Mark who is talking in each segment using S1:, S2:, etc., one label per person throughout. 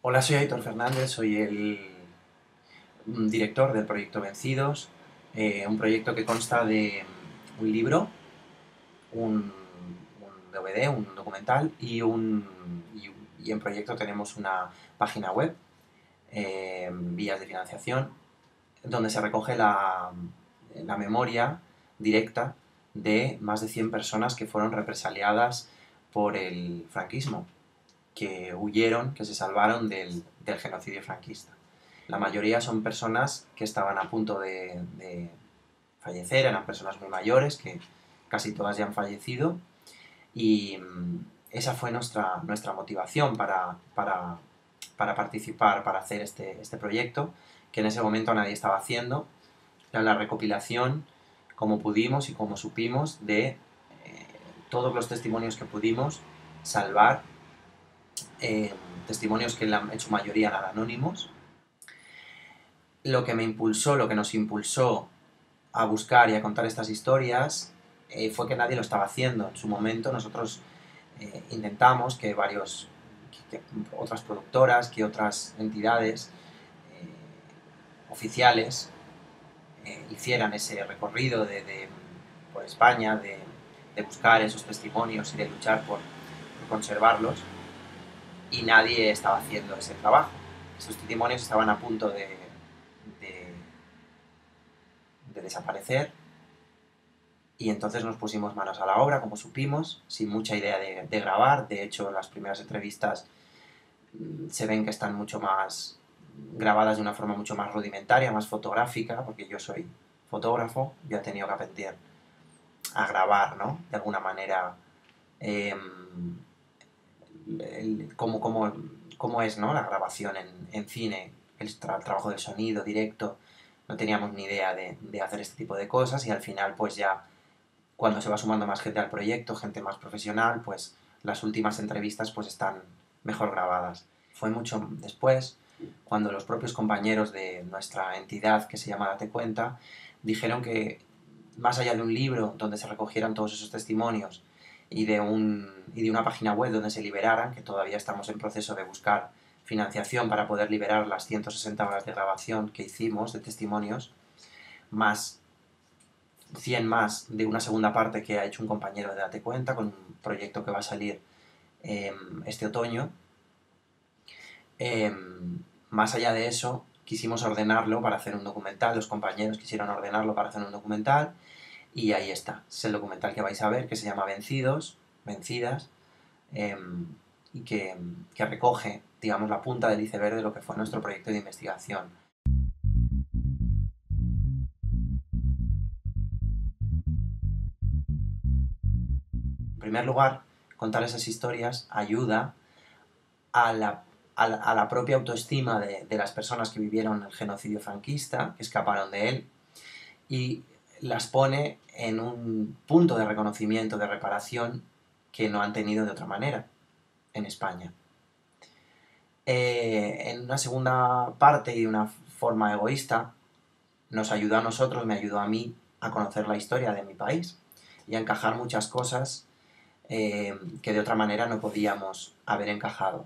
S1: Hola, soy Aitor Fernández, soy el director del proyecto Vencidos, un proyecto que consta de un libro, un DVD, un documental y en proyecto tenemos una página web, vías de financiación, donde se recoge la memoria directa de más de 100 personas que fueron represaliadas por el franquismo, que huyeron, que se salvaron del genocidio franquista. La mayoría son personas que estaban a punto de fallecer, eran personas muy mayores, que casi todas ya han fallecido, y esa fue nuestra motivación para participar, para hacer este proyecto, que en ese momento nadie estaba haciendo. Era la recopilación, como pudimos y como supimos, de todos los testimonios que pudimos salvar, eh, testimonios que en su mayoría eran anónimos. Lo que me impulsó, lo que nos impulsó a buscar y a contar estas historias fue que nadie lo estaba haciendo. En su momento nosotros intentamos que otras productoras, que otras entidades oficiales hicieran ese recorrido por España, de buscar esos testimonios y de luchar por conservarlos, y nadie estaba haciendo ese trabajo. Esos testimonios estaban a punto de, de desaparecer, y entonces nos pusimos manos a la obra, como supimos, sin mucha idea de grabar. De hecho, las primeras entrevistas se ven que están mucho más grabadas de una forma mucho más rudimentaria, más fotográfica, porque yo soy fotógrafo, yo he tenido que aprender a grabar, ¿no? De alguna manera, eh, cómo es, ¿no? La grabación en cine, el trabajo del sonido directo. No teníamos ni idea de hacer este tipo de cosas, y al final, pues ya cuando se va sumando más gente al proyecto, gente más profesional, pues las últimas entrevistas pues están mejor grabadas. Fue mucho después, cuando los propios compañeros de nuestra entidad, que se llama Date Cuenta, dijeron que más allá de un libro donde se recogieran todos esos testimonios y de una página web donde se liberaran, que todavía estamos en proceso de buscar financiación para poder liberar las 160 horas de grabación que hicimos de testimonios, más 100 más de una segunda parte que ha hecho un compañero de Date Cuenta, con un proyecto que va a salir este otoño. Eh, Más allá de eso, quisimos ordenarlo para hacer un documental, los compañeros quisieron ordenarlo para hacer un documental, y ahí está. Es el documental que vais a ver, que se llama Vencidos, Vencidas, eh, y que recoge, digamos, la punta del iceberg de lo que fue nuestro proyecto de investigación. En primer lugar, contar esas historias ayuda a la propia autoestima de las personas que vivieron el genocidio franquista, que escaparon de él, y las pone en un punto de reconocimiento, de reparación, que no han tenido de otra manera en España. En una segunda parte y de una forma egoísta, nos ayudó a nosotros, me ayudó a mí a conocer la historia de mi país y a encajar muchas cosas que de otra manera no podíamos haber encajado.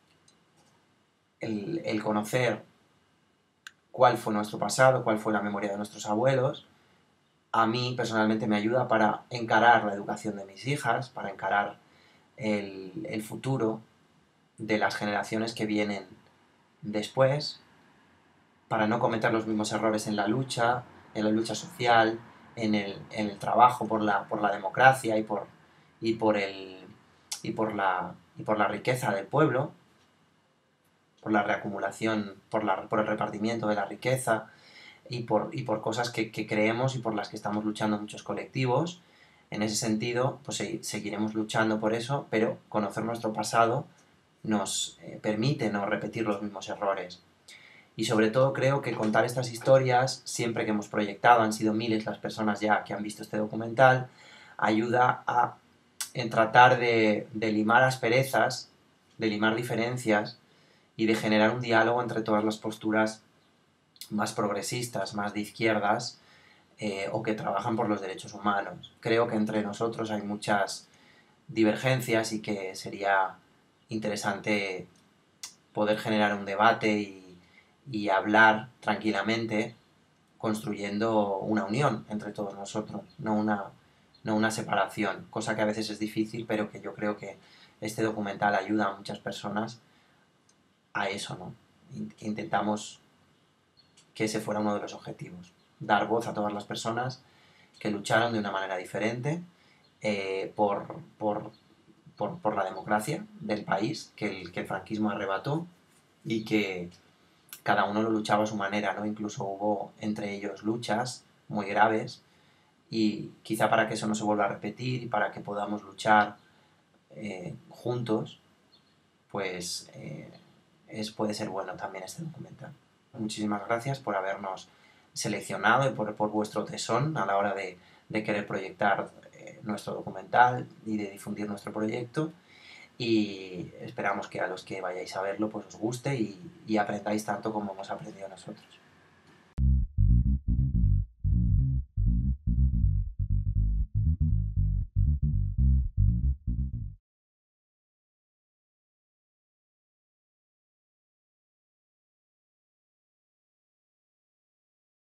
S1: El conocer cuál fue nuestro pasado, cuál fue la memoria de nuestros abuelos, a mí personalmente me ayuda para encarar la educación de mis hijas, para encarar el futuro de las generaciones que vienen después, para no cometer los mismos errores en la lucha social, en el trabajo por la democracia y por, el, y por la riqueza del pueblo, por la reacumulación, por el repartimiento de la riqueza, y por cosas que creemos y por las que estamos luchando muchos colectivos. En ese sentido, pues seguiremos luchando por eso, pero conocer nuestro pasado nos permite no repetir los mismos errores. Y sobre todo creo que contar estas historias, siempre que hemos proyectado, han sido miles las personas ya que han visto este documental, ayuda en tratar de limar asperezas, de limar diferencias y de generar un diálogo entre todas las posturas más progresistas, más de izquierdas, o que trabajan por los derechos humanos. Creo que entre nosotros hay muchas divergencias y que sería interesante poder generar un debate y hablar tranquilamente, construyendo una unión entre todos nosotros, no una separación, cosa que a veces es difícil, pero que yo creo que este documental ayuda a muchas personas a eso, ¿no? Intentamos que ese fuera uno de los objetivos, dar voz a todas las personas que lucharon de una manera diferente por la democracia del país que el franquismo arrebató y que cada uno lo luchaba a su manera, ¿no? Incluso hubo entre ellos luchas muy graves y quizá para que eso no se vuelva a repetir y para que podamos luchar juntos, pues puede ser bueno también este documental. Muchísimas gracias por habernos seleccionado y por vuestro tesón a la hora de querer proyectar nuestro documental y de difundir nuestro proyecto, y esperamos que a los que vayáis a verlo pues os guste y aprendáis tanto como hemos aprendido nosotros.